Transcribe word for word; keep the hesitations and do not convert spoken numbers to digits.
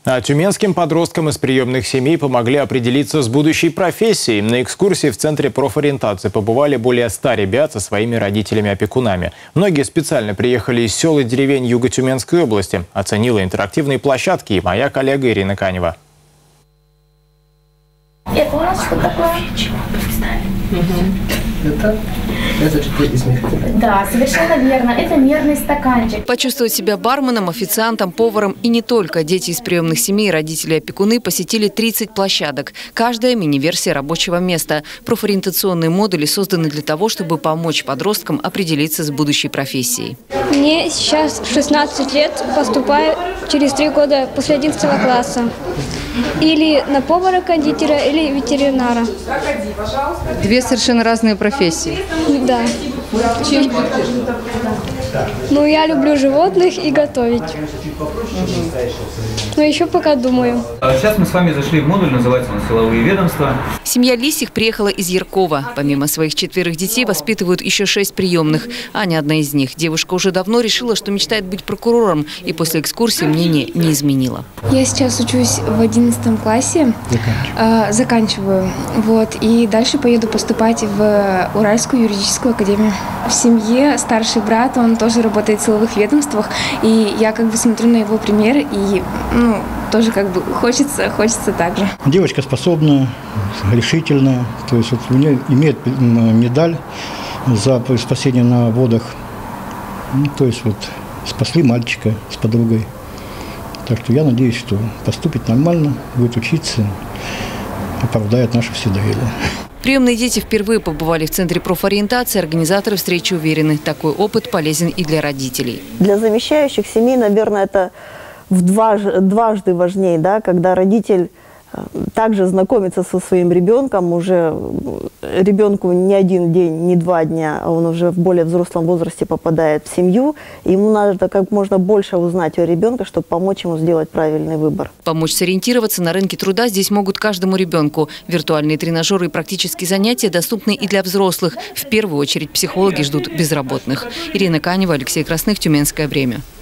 А тюменским подросткам из приемных семей помогли определиться с будущей профессией. На экскурсии в Центре профориентации побывали более ста ребят со своими родителями-опекунами. Многие специально приехали из сел и деревень Юго-Тюменской области. Оценила интерактивные площадки и моя коллега Ирина Канева. Это у нас что такое? Это, это что-то из мягкого. Да, совершенно верно. Это мерный стаканчик. Почувствовать себя барменом, официантом, поваром и не только. Дети из приемных семей и родители-опекуны посетили тридцать площадок. Каждая мини-версия рабочего места. Профориентационные модули созданы для того, чтобы помочь подросткам определиться с будущей профессией. Мне сейчас шестнадцать лет, поступаю через три года после одиннадцатого класса. Или на повара-кондитера, или ветеринара. Две совершенно разные профессии. Да. Чем? Ну, я люблю животных и готовить. Но еще пока думаю. Сейчас мы с вами зашли в модуль, называется он «Силовые ведомства». Семья Лисих приехала из Яркова. Помимо своих четверых детей воспитывают еще шесть приемных. Аня одна из них. Девушка уже давно решила, что мечтает быть прокурором. И после экскурсии мнение не изменила. Я сейчас учусь в одиннадцатом классе. Заканчиваю. Э, заканчиваю. Вот, и дальше поеду поступать в Уральскую юридическую академию. В семье старший брат, он тоже работает в силовых ведомствах. И я как бы смотрю на его пример и... Ну, тоже как бы хочется, хочется так же. Девочка способная, решительная, то есть вот у нее имеет медаль за спасение на водах. Ну, то есть вот спасли мальчика с подругой. Так что я надеюсь, что поступит нормально, будет учиться, оправдает наше все доверие. Приемные дети впервые побывали в Центре профориентации. Организаторы встречи уверены, такой опыт полезен и для родителей. Для замещающих семей, наверное, это в дважды, дважды важнее, да, когда родитель также знакомится со своим ребенком, уже ребенку не один день, не два дня, а он уже в более взрослом возрасте попадает в семью, и ему надо как можно больше узнать о ребенке, чтобы помочь ему сделать правильный выбор. Помочь сориентироваться на рынке труда здесь могут каждому ребенку. Виртуальные тренажеры и практические занятия доступны и для взрослых. В первую очередь психологи ждут безработных. Ирина Канева, Алексей Красных, Тюменское время.